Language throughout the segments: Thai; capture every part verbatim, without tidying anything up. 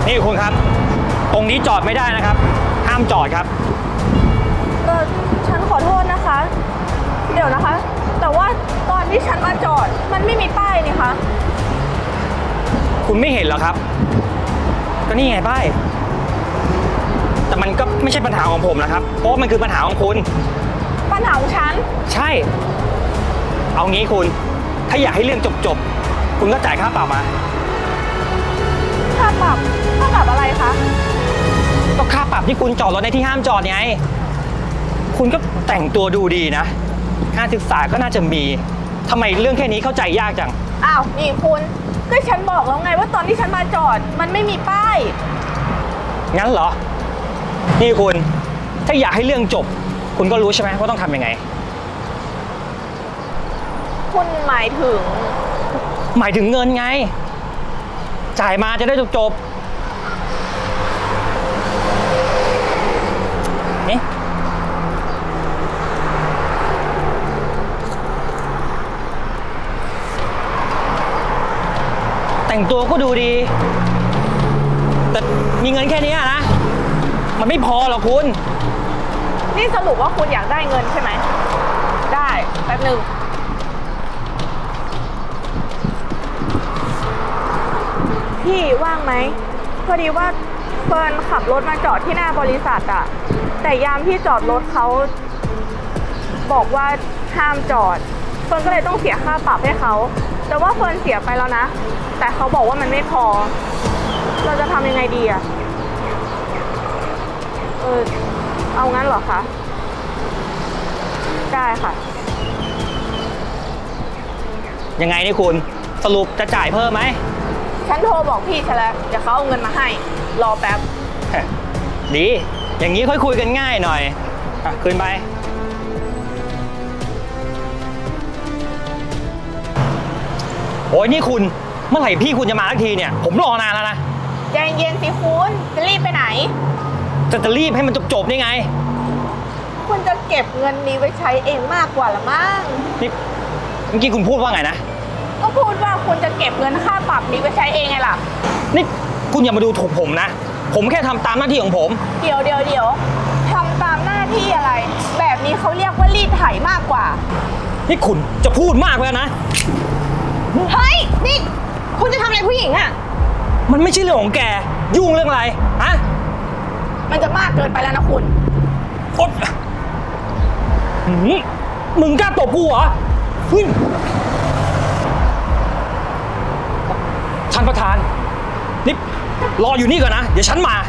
นี่คุณครับตรงนี้จอดไม่ได้นะครับห้ามจอดครับเออฉันขอโทษนะคะเดี๋ยวนะคะแต่ว่าตอนที่ฉันมาจอดมันไม่มีป้ายนี่คะคุณไม่เห็นเหรอครับก็นี่ไงป้ายแต่มันก็ไม่ใช่ปัญหาของผมนะครับเพราะมันคือปัญหาของคุณปัญหาของฉันใช่เอางี้คุณถ้าอยากให้เรื่องจบๆคุณก็จ่ายค่าปรับมาค่าปรับค่าปรับอะไรคะก็ค่าปรับที่คุณจอดรถในที่ห้ามจอดไงคุณก็แต่งตัวดูดีนะการศึกษาก็น่าจะมีทำไมเรื่องแค่นี้เข้าใจยากจังอ้าวนี่คุณก็ฉันบอกแล้วไงว่าตอนที่ฉันมาจอดมันไม่มีป้ายงั้นเหรอนี่คุณถ้าอยากให้เรื่องจบคุณก็รู้ใช่ไหมว่าต้องทำยังไงคุณหมายถึงหมายถึงเงินไงจ่ายมาจะได้จบๆนี่แต่งตัวก็ดูดีแต่มีเงินแค่นี้นะมันไม่พอหรอกคุณนี่สรุปว่าคุณอยากได้เงินใช่ไหมได้แป๊บหนึ่งพี่ว่างไหมพอดีว่าเฟิร์นขับรถมาจอดที่หน้าบริษัทอะแต่ยามที่จอดรถเขาบอกว่าห้ามจอดเฟิร์นก็เลยต้องเสียค่าปรับให้เขาแต่ว่าเฟิร์นเสียไปแล้วนะแต่เขาบอกว่ามันไม่พอเราจะทำยังไงดีอะเออเอางั้นเหรอคะได้ค่ะยังไงนี่คุณสรุปจะจ่ายเพิ่มไหมฉันโทรบอกพี่ฉันแล้วเดี๋ยวเขาเอาเงินมาให้รอแป๊บดีอย่างนี้ค่อยคุยกันง่ายหน่อยอ่ะคืนไปโอ้ยนี่คุณเมื่อไหร่พี่คุณจะมาสักทีเนี่ยผมรอนานแล้วนะใจเย็นสิคุณจะรีบไปไหนจะจะรีบให้มันจบๆได้ไงคุณจะเก็บเงินนี้ไว้ใช้เองมากกว่าละมั้งนี่เมื่อกี้คุณพูดว่าไงนะก็พูดว่าคุณจะเก็บเงินค่าปรับนี้ไว้ใช้เองไงล่ะนี่คุณอย่ามาดูถูกผมนะผมแค่ทำตามหน้าที่ของผมเดี๋ยวเดี๋ยวเดี๋ยวทำตามหน้าที่อะไรแบบนี้เขาเรียกว่ารีดไถมากกว่านี่คุณจะพูดมากแล้วนะเฮ้ยนี่คุณจะทำอะไรผู้หญิงอ่ะมันไม่ใช่เรื่องของแกยุ่งเรื่องอะไรฮะมันจะมากเกินไปแล้วนะคุณอดมึงกล้าตบกูเหรอท่านประธานนี่รออยู่นี่ก่อนนะเดี๋ยวฉันมา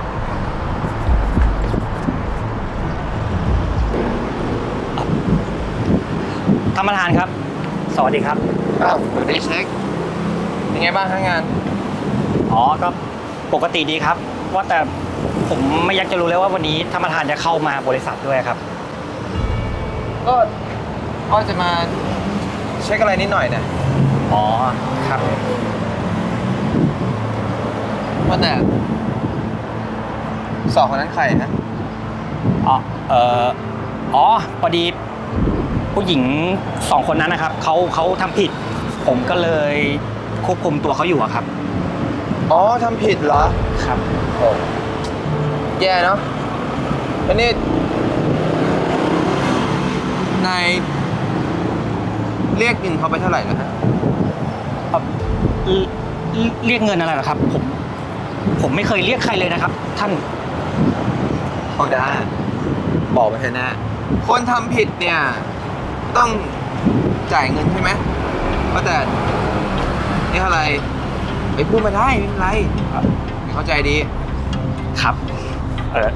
ท่านประธานครับสวัสดีครับอ้าวสวัสดีเช็คเป็นไงบ้างทั้งงานอ๋อก็ปกติดีครับว่าแต่ผมไม่อยากจะรู้เลยว่าวันนี้ท่านประธานจะเข้ามาบริษัทด้วยครับก็อ้อจะมาเช็คอะไรนิดหน่อยนะอ๋อครับว่าแต่สองคนนั้นใครฮะอ๋อเอ่ออ๋อพอดีผู้หญิงสองคนนั้นนะครับเขาเขาทำผิดผมก็เลยควบคุมตัวเขาอยู่ครับอ๋อทำผิดเหรอครับโอ้แย่เนาะแล้วนี่นายเรียกเงินเขาไปเท่าไหร่แล้วฮะเรียกเงินอะไรเหรอครับผมผมไม่เคยเรียกใครเลยนะครับท่านเอาได้บอกไปเถอะนะคนทำผิดเนี่ยต้องจ่ายเงินใช่ไหมเพราะแต่นี่เท่าไหร่ไปพูดมาได้ไม่เป็นไรเข้าใจดีครับเออ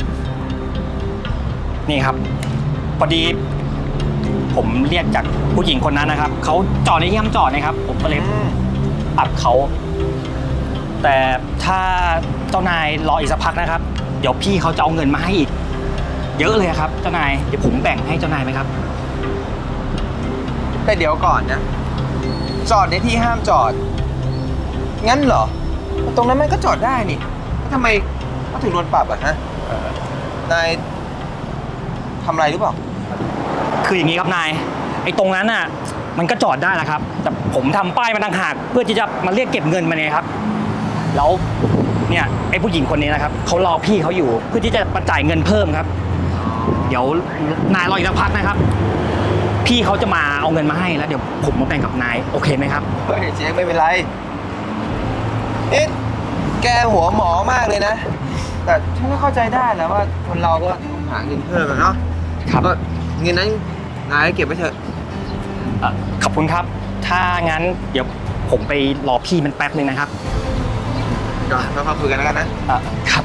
นี่ครับพอดีผมเรียกจากผู้หญิงคนนั้นนะครับเขาจอดในที่ห้ามจอดนะครับผมก็เลยปรับเขาแต่ถ้าเจ้านายรออีกสักพักนะครับเดี๋ยวพี่เขาจะเอาเงินมาให้อีกเยอะเลยครับเจ้านายเดี๋ยวผมแบ่งให้เจ้านายไหมครับแต่เดี๋ยวก่อนนะจอดในที่ห้ามจอดงั้นเหรอตรงนั้นมันก็จอดได้นี่ทำไมเขาถึงโดนปรับอ่ะฮะนายทำอะไรหรือเปล่าคืออย่างนี้ครับนายไอ้ตรงนั้นน่ะมันก็จอดได้แหละครับแต่ผมทำป้ายมาต่างหากเพื่อที่จะมาเรียกเก็บเงินมาเนี่ยครับแล้วเนี่ยไอ้ผู้หญิงคนนี้นะครับเขารอพี่เขาอยู่เพื่อที่จะมาจ่ายเงินเพิ่มครับ เดี๋ยวนายรออีกสักพักนะครับ พี่เขาจะมาเอาเงินมาให้แล้วเดี๋ยวผมมาแบ่งกับนายโอเคไหมครับเฮ้ยเจ๊ไม่เป็นไรเอ๊ะแกหัวหมอมากเลยนะ แต่ฉันก็เข้าใจได้แหล้วว่าคนเราก็หาเงินเพิ่มอะเนาะครับก็เงินนั้นนายเก็บไว้เถอะเอ่อขอบคุณครับ ถ้างั้นเดี๋ยวผมไปรอพี่มันแป๊บนึงนะครับก็ค่อยๆคุยกันแล้วกันนะเอ่อครับ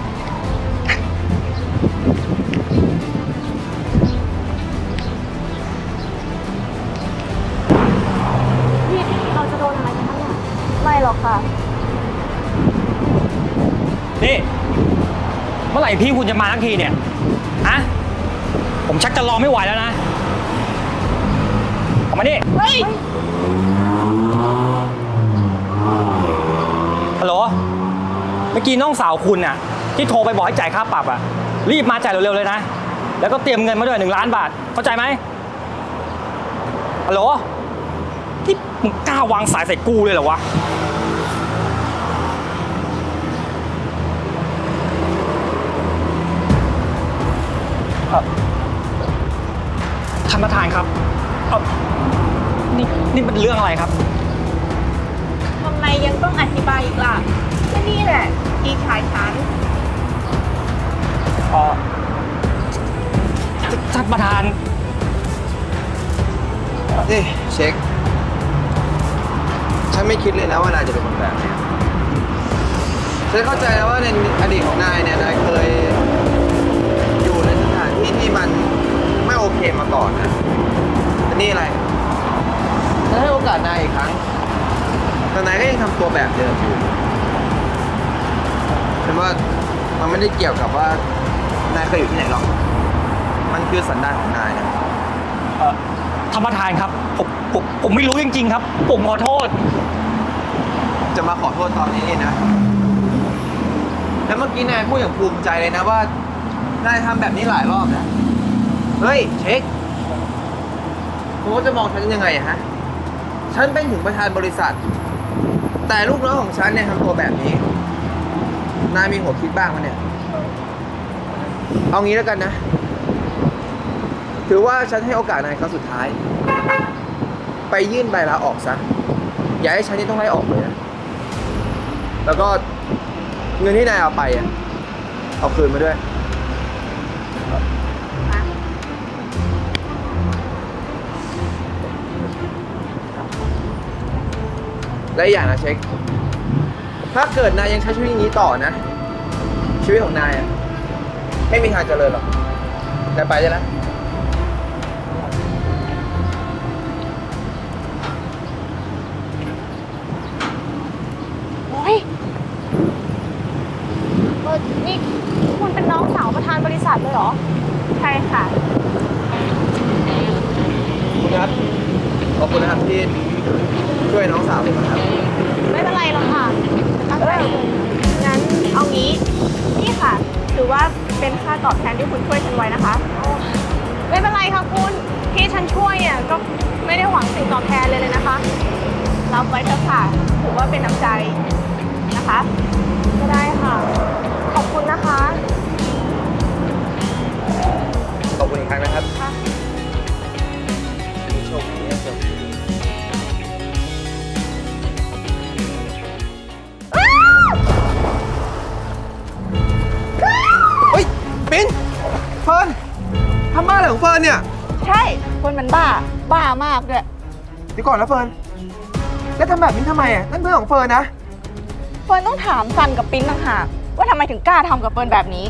พี่เราจะโดนอะไรกันบ้างเนี่ยไม่หรอกค่ะนี่เมื่อไหร่พี่คุณจะมาทักทีเนี่ยฮะผมชักจะรอไม่ไหวแล้วนะออกมาดิเฮ้ยฮัลโหลเมื่อกี้น้องสาวคุณน่ะที่โทรไปบอกให้จ่ายค่าปรับอ่ะรีบมาจ่ายเร็วๆเลยนะแล้วก็เตรียมเงินมาด้วยหนึ่งล้านบาทเข้าใจไหมฮัลโหลที่มึงกล้าวางสายใส่กูเลยเหรอวะท่านประธานครับเอ่อนี่นี่เป็นเรื่องอะไรครับทำไมยังต้องอธิบายอีกล่ะก็นี่แหละพี่ชายฉันเอ่อท่านประธานนี่เช็ค ฉันไม่คิดเลยนะว่านายจะเป็นคนแบบนี้ฉันเข้าใจแล้วว่าในอดีตของนายเนี่ยนายเคยอยู่ในสถานที่ที่มันไม่โอเคมาก่อนนะแต่นี่อะไรฉันให้โอกาสนายอีกครั้งแต่นายก็ยังทำตัวแบบเดิมอยู่ฉันว่ามันไม่ได้เกี่ยวกับว่านายเคยอยู่ที่ไหนหรอกมันคือสันดานของนายนะเอ่อท่านประธานครับผมผมผมไม่รู้จริงๆครับ ผมขอโทษจะมาขอโทษตอนนี้นี่นะ แล้วเมื่อกี้นายพูดอย่างภูมิใจเลยนะว่านายทำแบบนี้หลายรอบแล้วเฮ้ยเช็คคุณก็จะมองฉันยังไงอะฮะฉันเป็นถึงประธานบริษัท แต่ลูกน้องของฉันเนี่ยทำตัวแบบนี้นายมีหัวคิดบ้างไหมเนี่ยเอางี้แล้วกันนะถือว่าฉันให้โอกาสนายครั้งสุดท้ายไปยื่นใบลาออกซะอย่าให้ฉันนี่ต้องไล่ออกเลยนะแล้วก็เงินที่นายเอาไปอ่ะเอาคืนมาด้วยและอีกอย่างนะเช็คถ้าเกิดนายยังใช้ชีวิตอย่างนี้ต่อนะชีวิตของนายอ่ะไม่มีทางเจริญหรอกนายไปได้แล้วโอ้ยเออนี่คุณเป็นน้องสาวประธานบริษัทเลยเหรอ ใช่ค่ะคุณครับขอบคุณนะครับที่ช่วยน้องสาวผมนะครับไม่เป็นไรหรอกค่ะตั้งใจงั้นเอางี้ นี่ค่ะ ถือว่าเป็นค่าตอบแทนที่คุณช่วยฉันไว้นะคะ ไม่เป็นไรค่ะคุณ ที่ฉันช่วยอ่ะก็ไม่ได้หวังสิ่งตอบแทนเลยเลยนะคะ รับไว้เถอะค่ะ ถือว่าเป็นน้ำใจนะคะ ก็ได้ค่ะ ขอบคุณนะคะขอบคุณอีกครั้งนะครับค่ะโชคดีนะโชคดีเฮ้ยปิ้นเฟิร์นทำบ้าอะไรของเฟิร์นเนี่ยใช่คนมันบ้า บ้ามากด้วยเดี๋ยวก่อนนะเฟิร์นแล้วทำแบบนี้ทำไมอ่ะนั่นเพื่อนของเฟิร์นนะเฟิร์นต้องถามซันกับปิ๊นต่างหากว่าทำไมถึงกล้าทำกับเฟิร์นแบบนี้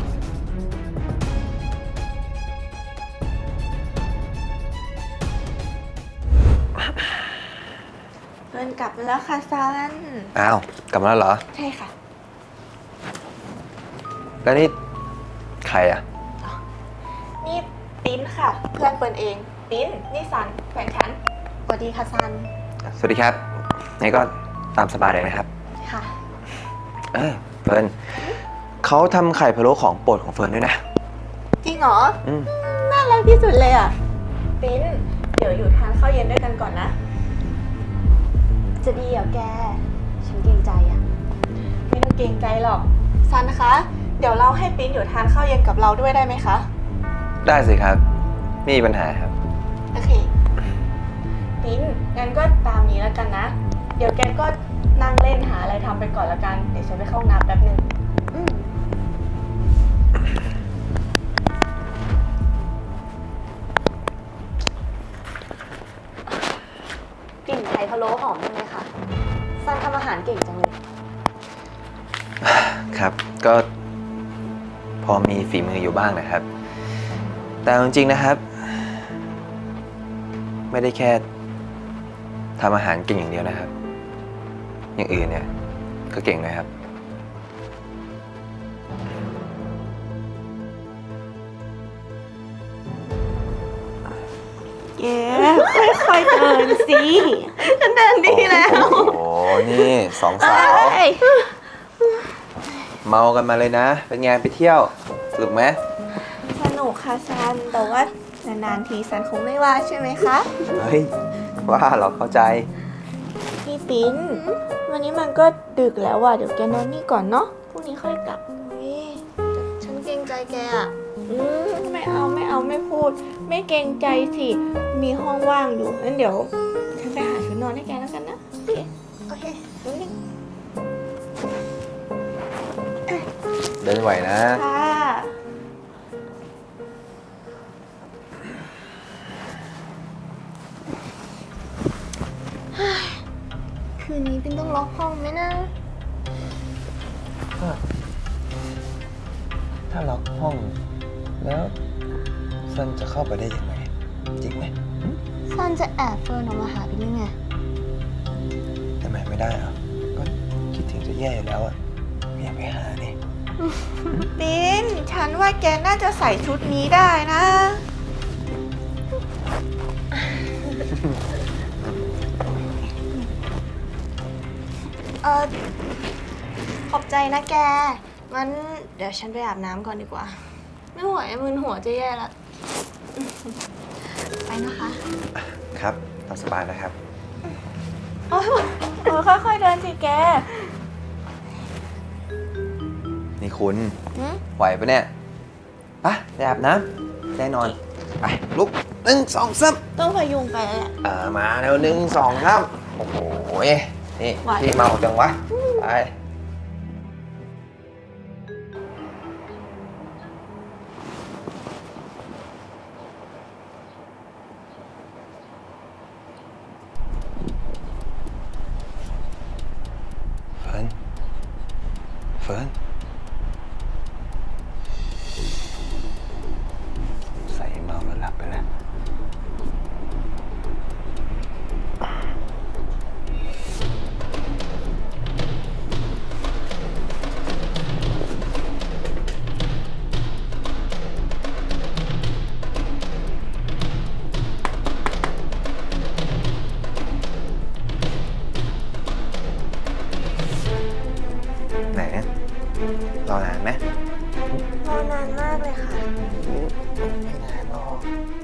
เฟิร์นกลับมาแล้วค่ะซันอ้าวกลับมาแล้วเหรอใช่ค่ะแล้วนี่ใครอ่ะนี่ปิ๊นค่ะ เพื่อนเฟิร์นเอง ปิ๊นนี่ซันแฟนฉันสวัสดีค่ะซันสวัสดีครับนี่ก็ตามสบายเลยนะครับค่ะเออเฟิร์นเขาทำไข่พะโล้ของโปรดของเฟิร์นด้วยนะจริงเหรออืมน่ารักที่สุดเลยอ่ะ ปิ๊นเดี๋ยวอยู่ทานข้าวเย็นด้วยกันก่อนนะ จะดีเหรอแก ฉันเกรงใจอ่ะ ไม่ต้องเกรงใจหรอก ซซันคะ เดี๋ยวเราให้ปิ๊นอยู่ทานข้าวเย็นกับเราด้วยได้ไหมคะได้สิครับไม่มีปัญหาครับโอเค ปิ๊นงั้นก็ตามนี้แล้วกันนะ เดี๋ยวแกก็นั่งเล่นหาอะไรทำไปก่อนละกัน เดี๋ยวฉันไปเข้าห้องน้ำแป๊บหนึ่งอืมกลิ่นไข่พะโล้หอมจังเลยค่ะซันทำอาหารเก่งจังเลยครับก็พอมีฝีมืออยู่บ้างนะครับ แต่จริงๆนะครับ ไม่ได้แค่ทำอาหารเก่งอย่างเดียวนะครับ อย่างอื่นเนี่ยก็เก่งนะครับแกค่อยๆเดินสิฉันเดินดีแล้วโอ้โหนี่สองสาวเมากันมาเลยนะเป็นไงไปเที่ยวสนุกไหมสนุกค่ะซันแต่ว่านานๆทีซันคงไม่ว่าใช่ไหมคะเฮ้ยว่าเราเข้าใจพี่ปิ๊นวันนี้มันก็ดึกแล้วว่ะเดี๋ยวแกนอนนี่ก่อนเนาะพรุ่งนี้ค่อยกลับฉันเกรงใจแกอ่ะอืมไม่เอาไม่เอาไม่พูด ไม่เกรงใจสิมีห้องว่างอยู่งั้นเดี๋ยวฉันไปหาชุดนอนให้แกแล้วกันนะโอเคโอเคเดี๋ยวนึงเดินไหวนะค่ะคืนนี้เป็นต้องล็อกห้องไหมนะถ้าล็อกห้องแล้วซันจะเข้าไปได้ยังไงจริงไหมซันจะแอบเฟิร์นออกมาหาพี่นี่ไงทำไมไม่ได้อะก็คิดถึงจะแย่อยู่แล้วอะไม่อยากไปหานี่ปิ๊นฉันว่าแกน่าจะใส่ชุดนี้ได้นะเออขอบใจนะแก งั้นเดี๋ยวฉันไปอาบน้ำก่อนดีกว่า ไม่ไหวมึนหัวจะแย่ละ ไปนะคะครับตามสบายนะครับโอ้ยเออค่อยๆเดินสิแกนี่คุณหืมไหวปะเนี่ยไปไปอาบน้ำได้นอนไปลุกหนึ่งสองสามต้องพยุงไปแหละอ่ามาแล้วหนึ่งสองสามโอ้โหนี่ไหวพี่เมาจังวะไปเฟิร์นเฟิร์นใส่เมาแล้วหลับไปแล้ว ไหนรอนานไหมรอนานมากเลยค่ะไม่นานหรอก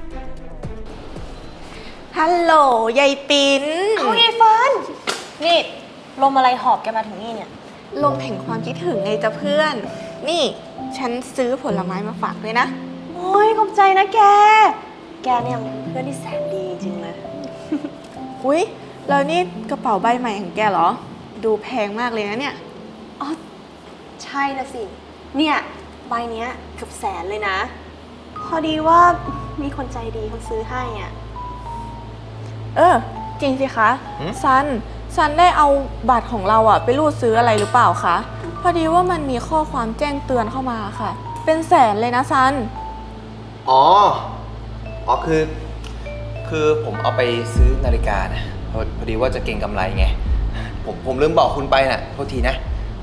ฮัลโหลยายปิ๊นเอาไงเฟิร์น นี่ลมอะไรหอบแกมาถึงนี่เนี่ยลมแห่งความคิดถึงไงจ้ะเพื่อน นี่ฉันซื้อผลไม้มาฝากด้วยนะโอ้ยขอบใจนะแก แกเนี่ยมันเป็นเพื่อนที่แสนดีจริงเลยอุ๊ย แล้วนี่กระเป๋าใบใหม่ของแกเหรอ ดูแพงมากเลยนะเนี่ยอ๋อ ใช่นะสิ เนี่ยใบเนี้ยเกือบแสนเลยนะ พอดีว่ามีคนใจดีเขาซื้อให้อ่ะเออ จริงสิคะ ซัน ซันได้เอาบัตรของเราอะไปรูดซื้ออะไรหรือเปล่าคะ พอดีว่ามันมีข้อความแจ้งเตือนเข้ามาค่ะ เป็นแสนเลยนะซันอ๋อ อ๋อคือ คือผมเอาไปซื้อนาฬิกานะพอพอดีว่าจะเก็งกำไรไง ผมผมลืมบอกคุณไปน่ะโทษทีนะ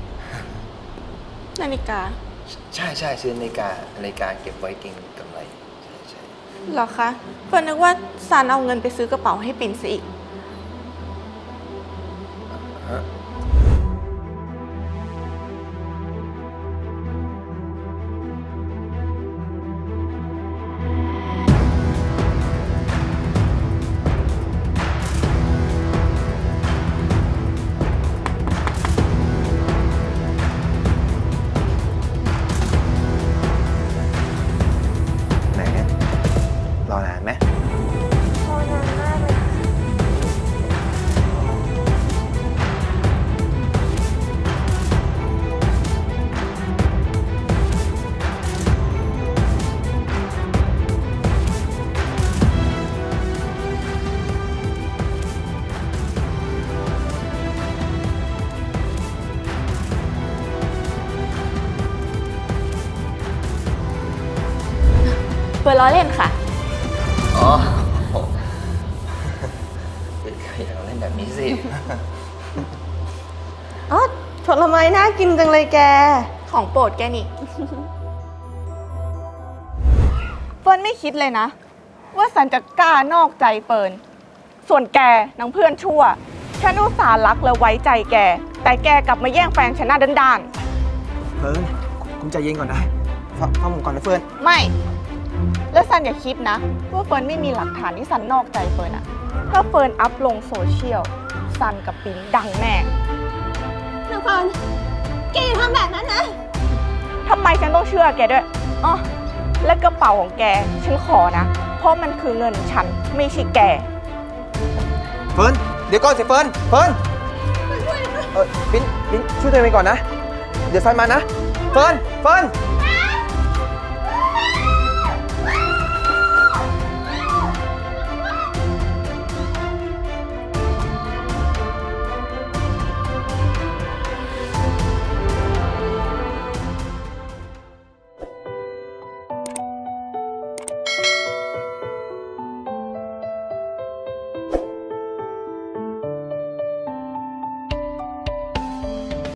นาฬิกาใช่ใช่ซื้อนาฬิกานาฬิกาเก็บไว้เก็งกำไร ใช่ใช่เหรอคะเฟิร์นนึกว่าซันเอาเงินไปซื้อกระเป๋าให้ปิ่นซะอีกฮะเฟิร์นล้อเล่นค่ะอ๋ออย่าเล่นแบบนี้สิอ๋อผลไม้น่ากินจังเลยแกของโปรดแกนี่ เฟิร์นไม่คิดเลยนะ ว่าสันจะกล้านอกใจเฟิร์นส่วนแกนางเพื่อนชั่วฉันอุตส่าห์รักและไว้ใจแก แต่แกกลับมาแย่งแฟนฉันหน้าด้านเฟิร์นคุณใจเย็นก่อนนะฟังฟังผมก่อนนะเฟิร์นๆไม่ แล้วสันอย่าคิดนะ ว่าเฟิร์นไม่มีหลักฐานที่สันนอกใจเฟิร์นอะถ้าเฟิร์นอัพลงโซเชียลสันกับปิ๊งดังแน่นางเฟิร์นแกอย่าทำแบบนั้นนะทำไมฉันต้องเชื่อแกด้วยอ๋อและกระเป๋าของแกฉันขอนะ เพราะมันคือเงินฉันไม่ใช่แกเฟิร์นเดี๋ยวก่อนสิเฟิร์นเฟิร์นเออปิ้นปิ้นช่วยตัวเองไปก่อนนะ เดี๋ยวซันมานะ เฟิร์นเฟิร์น